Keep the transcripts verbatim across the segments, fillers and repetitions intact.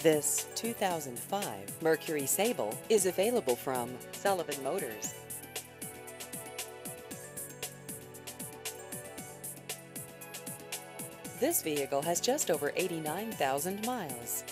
This two thousand five Mercury Sable is available from Sullivan Motors. This vehicle has just over eighty-nine thousand miles.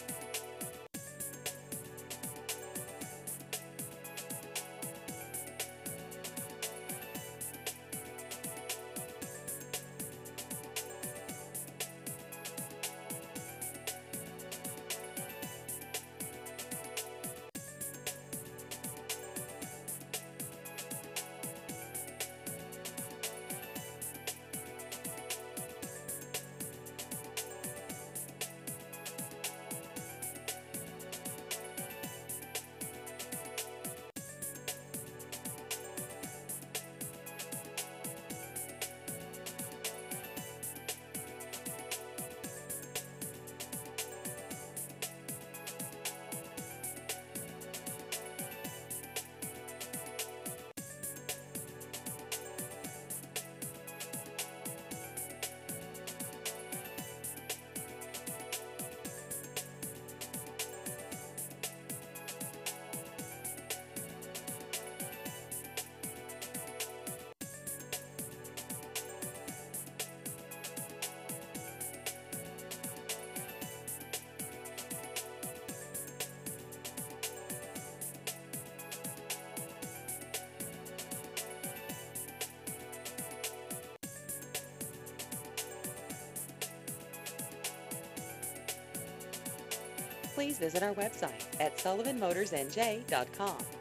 Please visit our website at sullivan motors n j dot com.